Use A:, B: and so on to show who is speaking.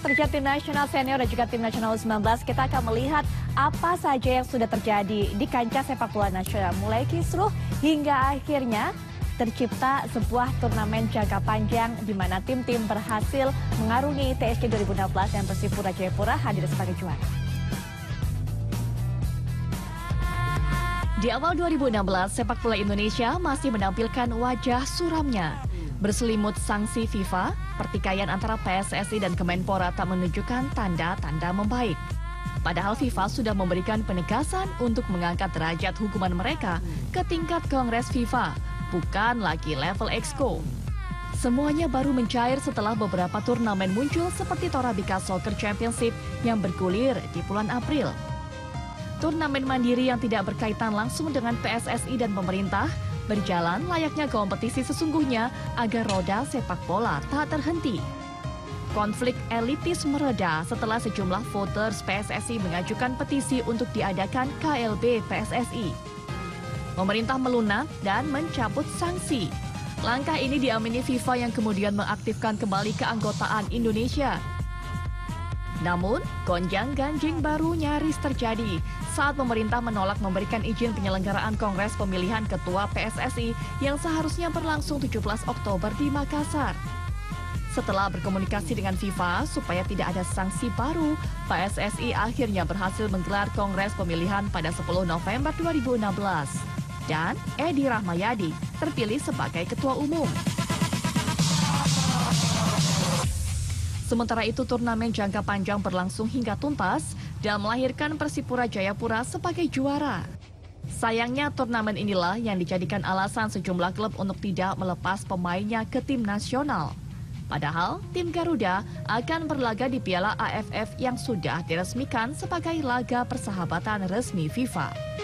A: terjadi tim nasional senior dan juga tim nasional U19, kita akan melihat apa saja yang sudah terjadi di kancah sepak bola nasional. Mulai kisruh hingga akhirnya tercipta sebuah turnamen jangka panjang di mana tim-tim berhasil mengarungi TSC 2016 dan Persipura Jayapura hadir sebagai juara. Di awal 2016, sepak bola Indonesia masih menampilkan wajah suramnya. Berselimut sanksi FIFA, pertikaian antara PSSI dan Kemenpora tak menunjukkan tanda-tanda membaik. Padahal FIFA sudah memberikan penegasan untuk mengangkat derajat hukuman mereka ke tingkat Kongres FIFA, bukan lagi level Exco. Semuanya baru mencair setelah beberapa turnamen muncul seperti Torabika Soccer Championship yang bergulir di bulan April. Turnamen mandiri yang tidak berkaitan langsung dengan PSSI dan pemerintah berjalan layaknya kompetisi sesungguhnya agar roda sepak bola tak terhenti. Konflik elitis mereda setelah sejumlah voters PSSI mengajukan petisi untuk diadakan KLB PSSI. Pemerintah melunak dan mencabut sanksi. Langkah ini diamini FIFA yang kemudian mengaktifkan kembali keanggotaan Indonesia. Namun, gonjang-ganjing baru nyaris terjadi saat pemerintah menolak memberikan izin penyelenggaraan Kongres Pemilihan Ketua PSSI yang seharusnya berlangsung 17 Oktober di Makassar. Setelah berkomunikasi dengan FIFA supaya tidak ada sanksi baru, PSSI akhirnya berhasil menggelar Kongres Pemilihan pada 10 November 2016. Dan Edi Rahmayadi terpilih sebagai Ketua Umum. Sementara itu, turnamen jangka panjang berlangsung hingga tuntas dan melahirkan Persipura Jayapura sebagai juara. Sayangnya, turnamen inilah yang dijadikan alasan sejumlah klub untuk tidak melepas pemainnya ke tim nasional. Padahal, tim Garuda akan berlaga di Piala AFF yang sudah diresmikan sebagai laga persahabatan resmi FIFA.